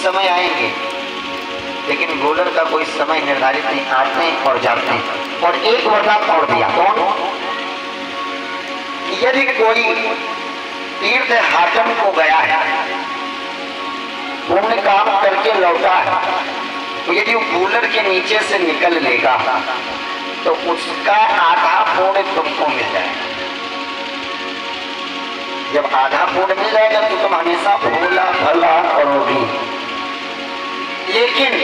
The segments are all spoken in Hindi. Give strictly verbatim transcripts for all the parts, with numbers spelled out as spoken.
समय आएंगे, लेकिन गोलर का कोई समय निर्धारित नहीं, आते हैं और जाते हैं। और एक वरदान और दिया, कौन? यदि कोई तीर्थ हाटन को गया है, पुण्य काम करके लौटा है, तो यदि वो गोलर के नीचे से निकल लेगा तो उसका आधा पुण्य तुमको मिल जाएगा। जब आधा पुण्य मिल जाएगा तो तुम हमेशा भोला भला करोगे। लेकिन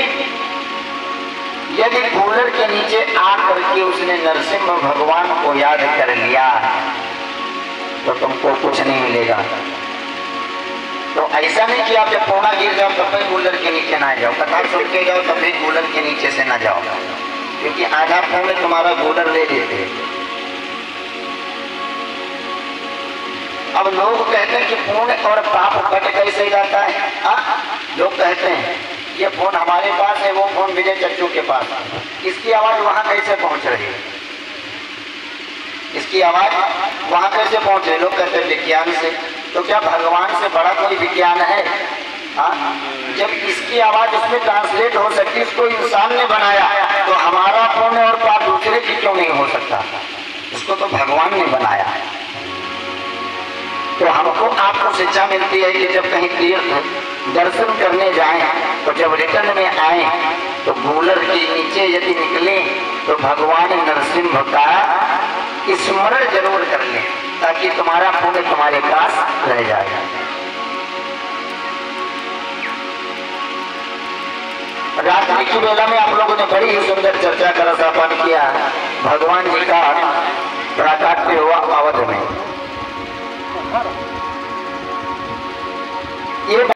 यदि कूलर के नीचे आकर के उसने नरसिंह भगवान को याद कर लिया तो तुमको कुछ नहीं मिलेगा। तो ऐसा नहीं कि आप जब पौना गिर जाओ तब भी कूलर के नीचे ना जाओ, कथा सुन के जाओ तब भी कूलर के नीचे से ना जाओ, क्योंकि आधा पुण्य तुम्हारा कूलर ले लेते। अब लोग कहते हैं कि पुण्य और पाप कट कैसे जाता है? आ? लोग कहते हैं ये फोन हमारे पास है, वो फोन विजय चच्चू के पास, इसकी आवाज वहां कैसे पहुंच रही है? इसकी आवाज वहां कैसे पहुंच रही? लोग कहते हैं विज्ञान से। तो क्या भगवान से बड़ा कोई विज्ञान है? हाँ, जब इसकी आवाज उसमें ट्रांसलेट हो सकती, इसको इंसान ने बनाया, तो हमारा पुण्य और पाप दूसरे की क्यों नहीं हो सकता? इसको तो भगवान ने बनाया है। तो हमको आपको शिक्षा मिलती है कि जब कहीं तीर्थ दर्शन करने जाएं तो जब रिटर्न में आए तो कूलर के नीचे यदि निकले तो भगवान नरसिंह का स्मरण जरूर कर लें, ताकि तुम्हारा पुण्य तुम्हारे पास रह जाएगा। रात्रि की वेला में आप लोगों ने बड़ी ही सुंदर चर्चा का रसापान किया। भगवान जी का प्राकट्य हुआ अवध में। ये